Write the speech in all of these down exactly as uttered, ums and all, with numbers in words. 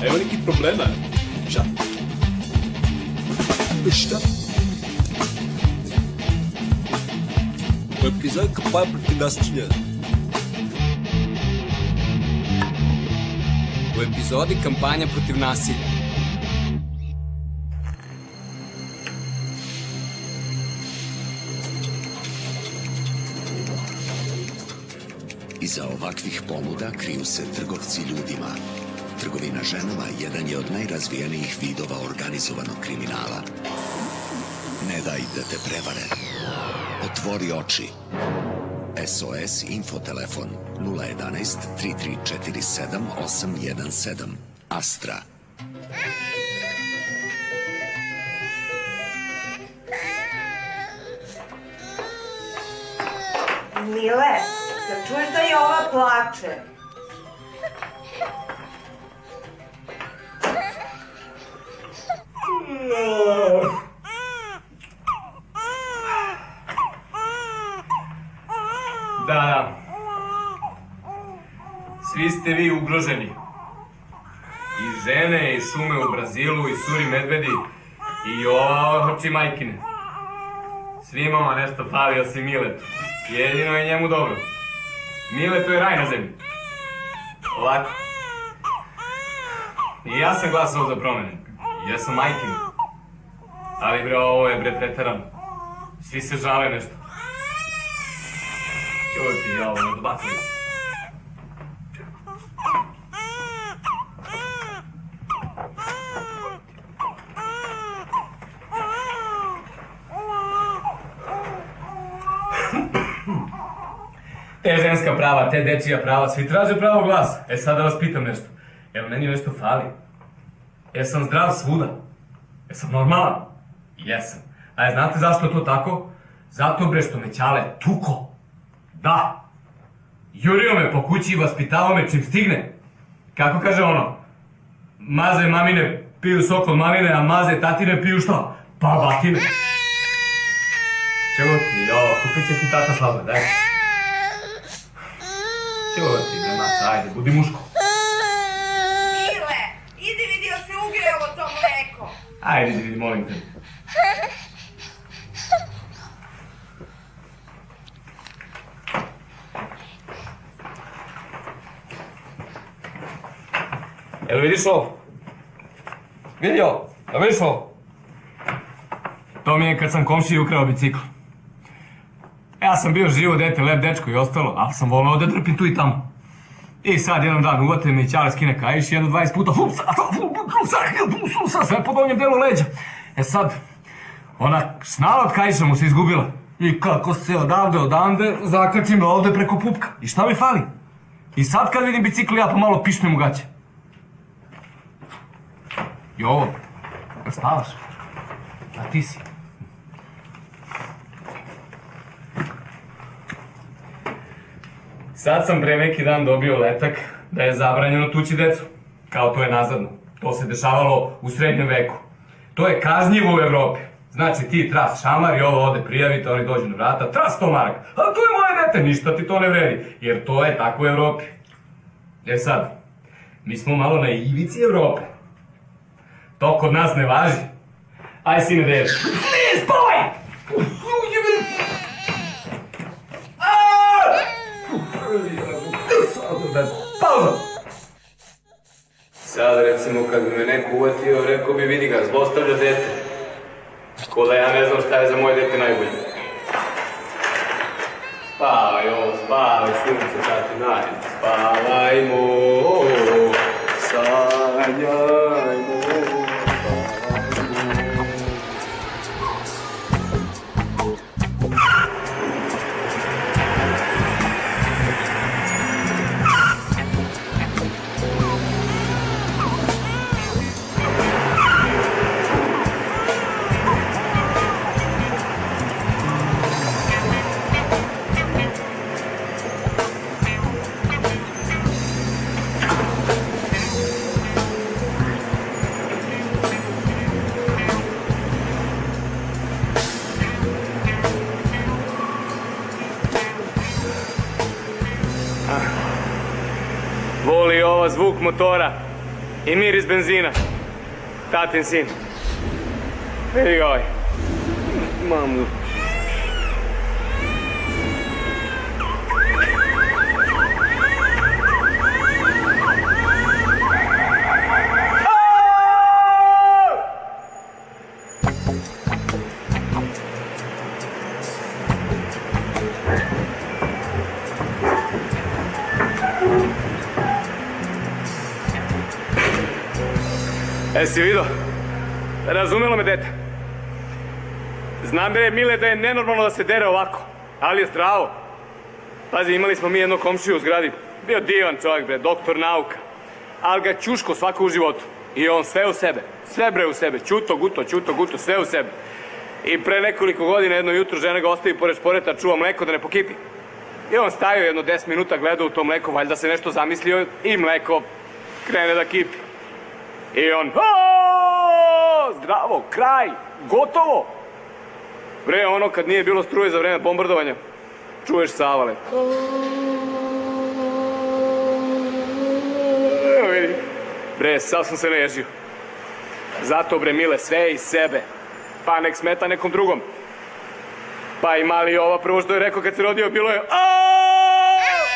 Evo neki problema. Šta? Šta? U epizodi kampanja protiv nasilja. U epizodi kampanja protiv nasilja. Iza ovakvih ponuda kriju se trgovci ljudima. Trgovina ženama jedan je od najrazvijenijih vidova organizovanog kriminala. Ne daj da te prevare. Otvori oči. S O S infotelefon nula jedanaest tri tri četiri sedam osam jedan sedam. Astra. Mile, kad čuješ da je ova plače? Da, da. Svi ste vi ugroženi. I žene, i šume u Brazilu, i suri medvedi, i ova oči majkine. Svima vam nešto fali osim Miletu. Jedino je njemu dobro. Miletu je raj na zemlji. Ovako. I ja sam glasao za promene. Ja sam majkin. Ali bre, ovo je bre preterano. Svi se žale nešto. Čuj ti, ja ovo ne dobacaj. Te ženska prava, te dečija prava, svi traže pravo glasa. E sad da vas pitam nešto. Jel meni nešto fali? Jesam zdrav svuda? Jesam normalan? Jesam. A je znate zašto to tako? Zato bre što me Ćale tuko. Da. Jurio me po kući i vaspitavao me čim stigne. Kako kaže ono? Maze mamine piju sok od maline, a maze tatine piju šta? Pa batine. Čego ti, jo, kupit će ti tata sladoled, daj. Čego ti, bremaca, ajde, budi muško. Mile, idi vidi jel se ugrelo to mleko. Ajde, idi vidi, molim te. Jel vidiš ovo? Vidio? Jel vidiš ovo? To mi je kad sam komšiji ukrao bicikl. Ja sam bio živo dete, lep dečko i ostalo, ali sam volao da drpim tu i tamo. I sad jedan dan uvate me i Ćale skine kajiš i jedno dvadeset puta sve po donjem delu leđa. E sad, ona snala od kajiša mu se izgubila. I kako se odavde, odande, zakači me ovde preko pupka. I šta mi fali? I sad kad vidim bicikl, ja pomalo pišnem u gaće. Jovo, da spavaš? A ti si? Sad sam pre neki dan dobio letak da je zabranjeno tući decu. Kao to je nazadno. To se dešavalo u srednjem veku. To je kažnjivo u Evropi. Znači ti tras šamar i ovo ode prijavite, oni dođu na vrata, tras sto maraka. A to je moje dete, ništa ti to ne vredi. Jer to je tako u Evropi. E sad, mi smo malo na ivici Evrope. To kod nas ne važi. Aj sine deš. Ne, spavaj! Pauza! Sad recimo kad bi me neko uvatio, rekao bi vidi ga, zlostavlja dete. Ko da ja ne znam šta je za moje dete najbolje. Spavaj ovo, spavaj, sunce, čati najbolje. Spavajmo, sanjajmo. Voli ovo zvuk motora. I mir iz benzina. Tatin sin. Vidi ga ovaj. Mamu. E, si vidio? Razumelo me, dete. Znam, bre, Mile, da je nenormalno da se dere ovako, ali je zdravo. Pazi, imali smo mi jednog komšiju u zgradi. Bio divan čovjek, bre, doktor nauka. Ali ga ćuško svako u životu. I on sve u sebe. Sve, bre, u sebe. Ćuto, guto, ćuto, guto, sve u sebe. I pre nekoliko godina jedno jutro žena ga ostavi pored šporeta, čuva mleko da ne pokipi. I on stajao jedno deset minuta, gledao u to mleko, valjda se nešto zamislio i mleko krene da kipi. I on, aaaaaa, zdravo, kraj, gotovo. Bre, ono kad nije bilo struje za vreme bombardovanja, čuješ savale. Evo vidi. Bre, sad sam se nežio. Zato, bre, Mile, sve iz sebe. Pa nek smeta nekom drugom. Pa i mali ova prvo što je rekao kad se rodio bilo je aaaaaa.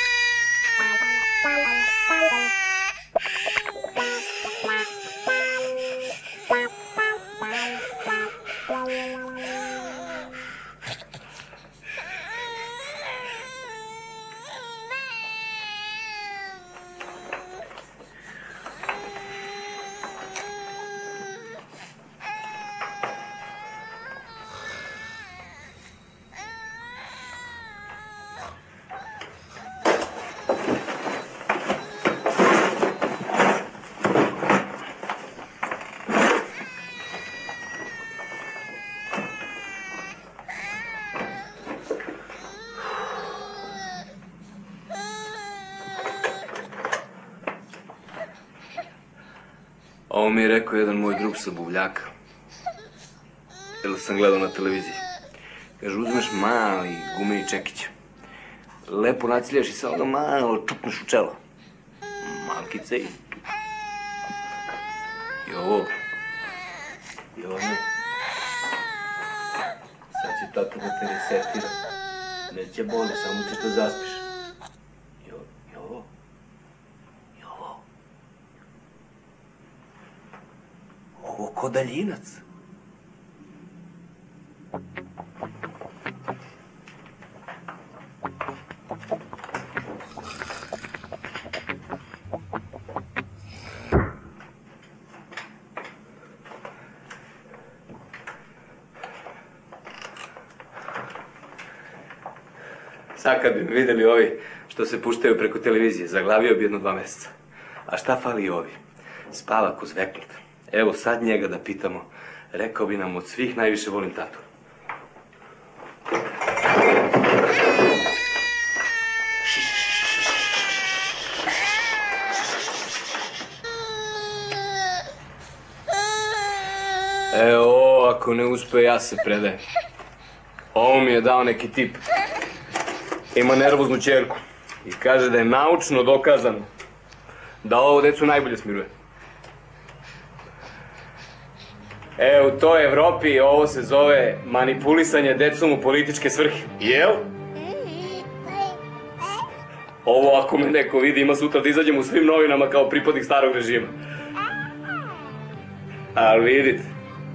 Ovo mi je rekao jedan moj drug sa Buvljaka. Jer sam gledao na televiziji. Kaže, uzmeš mali gumeni čekić. Lepo naciljaš i samo ga malo čupneš u čelo. Malkice i tu. I ovo. I ovo ne. Sad će tata da te resetira. Neće boli, samo ćeš da zaspiš. I ovo. I ovo. I ovo. Ovo ko daljinac. Sad kad bi me videli ovi što se puštaju preko televizije, zaglavio bi jedno dva meseca. A šta fali ovi? Spava ko zveknut. Evo sad njega da pitamo, rekao bi nam od svih najviše volim tatu. Evo, ako ne uspe, ja se predajem. Ovo mi je dao neki tip. Ima nervoznu ćerku i kaže da je naučno dokazano da ovo decu najbolje smiruje. E, u toj Evropi ovo se zove manipulisanje decom u političke svrhe. Jel? Ovo ako me neko vidi ima sutra da izađem u svim novinama kao pripadnik starog režima. Ali vidite,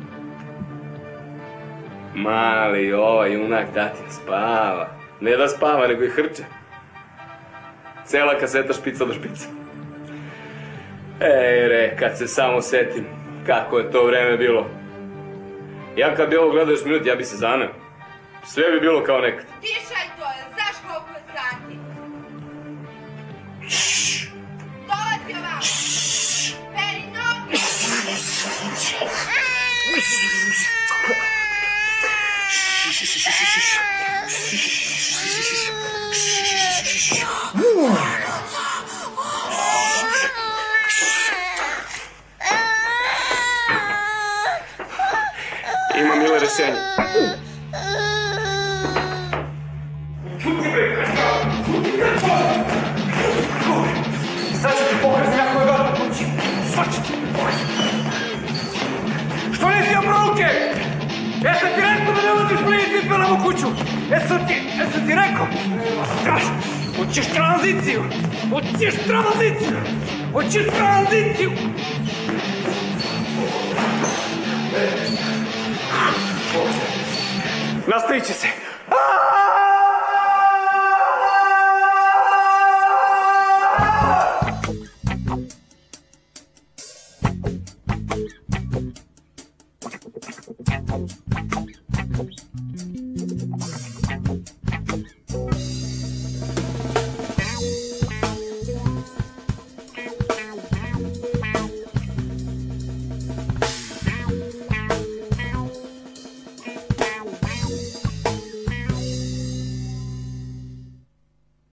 mali ovaj junak tatin spava. Ne da spava, nego i hrče. Cela kaseta špica do špica. Ej re, kad se samo setim kako je to vreme bilo. Ja kad bi ovo gledao još minut, ja bi se zaneo. Sve bi bilo kao nekad. Tišaj to, znaš koliko je sati? Ššš. Dolazi ovako. Peri noge. Ima Mile rešenje. ti rekao? Hoćeš tranziciju! Hoćeš tranziciju! Hoćeš tranziciju! Nastavit će se! Thank you.